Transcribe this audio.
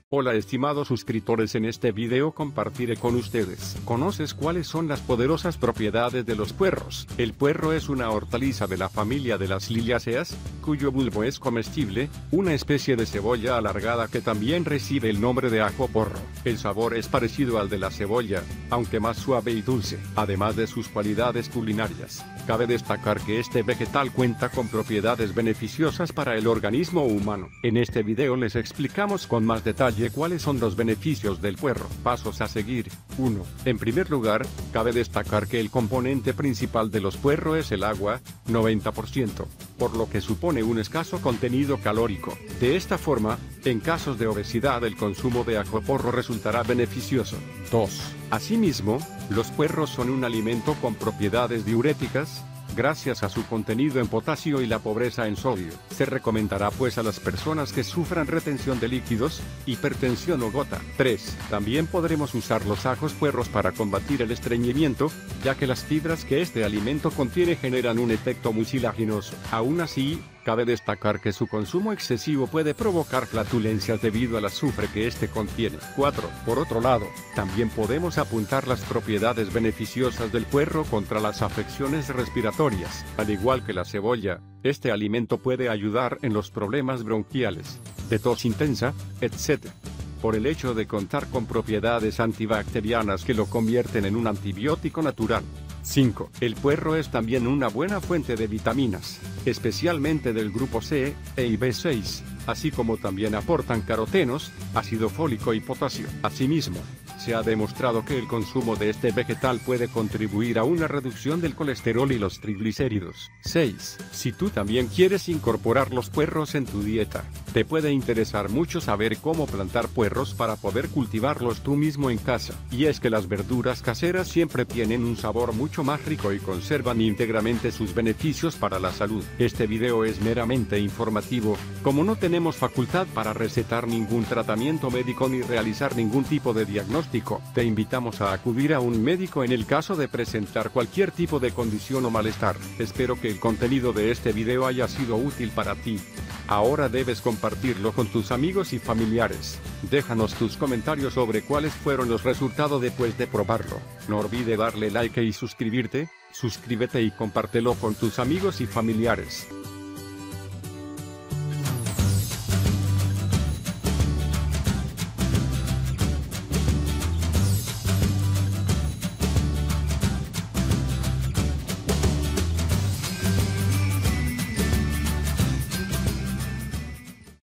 Hola estimados suscriptores, en este video compartiré con ustedes. ¿Conoces cuáles son las poderosas propiedades de los puerros? El puerro es una hortaliza de la familia de las liliáceas, cuyo bulbo es comestible, una especie de cebolla alargada que también recibe el nombre de ajo porro. El sabor es parecido al de la cebolla, aunque más suave y dulce, además de sus cualidades culinarias. Cabe destacar que este vegetal cuenta con propiedades beneficiosas para el organismo humano. En este video les explicamos con más detalle cuáles son los beneficios del puerro. Pasos a seguir. 1. En primer lugar, cabe destacar que el componente principal de los puerros es el agua, 90%, por lo que supone un escaso contenido calórico. De esta forma, en casos de obesidad el consumo de ajo porro resultará beneficioso. 2. Asimismo, los puerros son un alimento con propiedades diuréticas, gracias a su contenido en potasio y la pobreza en sodio. Se recomendará pues a las personas que sufran retención de líquidos, hipertensión o gota. 3. También podremos usar los ajos puerros para combatir el estreñimiento, ya que las fibras que este alimento contiene generan un efecto mucilaginoso. Aún así, cabe destacar que su consumo excesivo puede provocar flatulencias debido al azufre que este contiene. 4. Por otro lado, también podemos apuntar las propiedades beneficiosas del puerro contra las afecciones respiratorias. Al igual que la cebolla, este alimento puede ayudar en los problemas bronquiales, de tos intensa, etc., por el hecho de contar con propiedades antibacterianas que lo convierten en un antibiótico natural. 5. El puerro es también una buena fuente de vitaminas, especialmente del grupo C y B6, así como también aportan carotenos, ácido fólico y potasio. Asimismo, se ha demostrado que el consumo de este vegetal puede contribuir a una reducción del colesterol y los triglicéridos. 6. Si tú también quieres incorporar los puerros en tu dieta, te puede interesar mucho saber cómo plantar puerros para poder cultivarlos tú mismo en casa. Y es que las verduras caseras siempre tienen un sabor mucho más rico y conservan íntegramente sus beneficios para la salud. Este video es meramente informativo, como no tenemos facultad para recetar ningún tratamiento médico ni realizar ningún tipo de diagnóstico. Te invitamos a acudir a un médico en el caso de presentar cualquier tipo de condición o malestar. Espero que el contenido de este video haya sido útil para ti. Ahora debes compartirlo con tus amigos y familiares. Déjanos tus comentarios sobre cuáles fueron los resultados después de probarlo. No olvides darle like y suscribirte. Suscríbete y compártelo con tus amigos y familiares.